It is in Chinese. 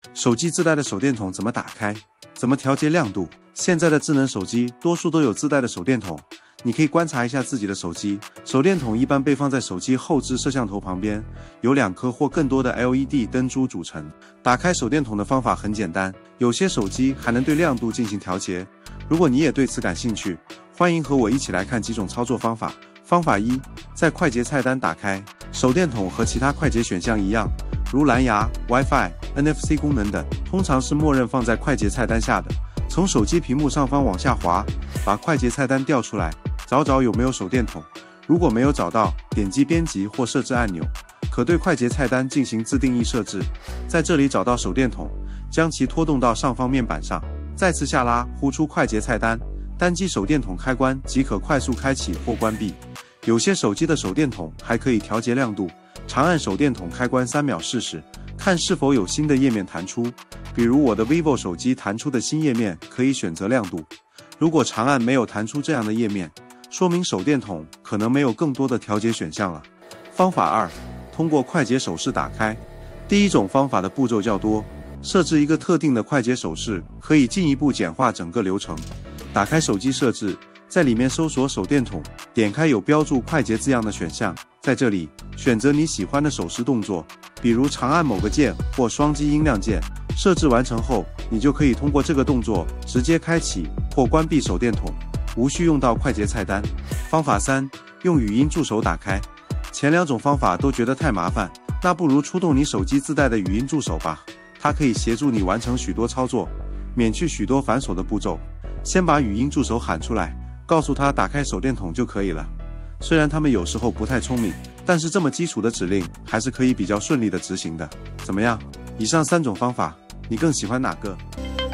手机自带的手电筒怎么打开？怎么调节亮度？现在的智能手机多数都有自带的手电筒，你可以观察一下自己的手机。手电筒一般被放在手机后置摄像头旁边，由2颗或更多的 LED 灯珠组成。打开手电筒的方法很简单，有些手机还能对亮度进行调节。如果你也对此感兴趣，欢迎和我一起来看几种操作方法。方法1，在快捷菜单打开。手电筒和其他快捷选项一样，如蓝牙、Wi-Fi、NFC 功能等，通常是默认放在快捷菜单下的。从手机屏幕上方往下滑，把快捷菜单调出来，找有没有手电筒。如果没有找到，点击编辑或设置按钮，可对快捷菜单进行自定义设置。在这里找到手电筒，将其拖动到上方面板上，再次下拉，呼出快捷菜单，单击手电筒开关即可快速开启或关闭。有些手机的手电筒还可以调节亮度，长按手电筒开关3秒试试，看是否有新的页面弹出。比如我的 vivo 手机弹出的新页面可以选择亮度，如果长按没有弹出这样的页面，说明手电筒可能没有更多的调节选项了。方法2，通过快捷手势打开。第一种方法的步骤较多，设置一个特定的快捷手势可以进一步简化整个流程。打开手机设置，在里面搜索手电筒，点开有标注快捷字样的选项，在这里选择你喜欢的手势动作，比如长按某个键或双击音量键。设置完成后，你就可以通过这个动作直接开启或关闭手电筒，无需用到快捷菜单。方法3，用语音助手打开。前2种方法都觉得太麻烦，那不如出动你手机自带的语音助手吧，它可以协助你完成许多操作，免去许多繁琐的步骤。先把语音助手喊出来，告诉他打开手电筒就可以了。虽然他们有时候不太聪明，但是这么基础的指令还是可以比较顺利的执行的。怎么样？以上3种方法，你更喜欢哪个？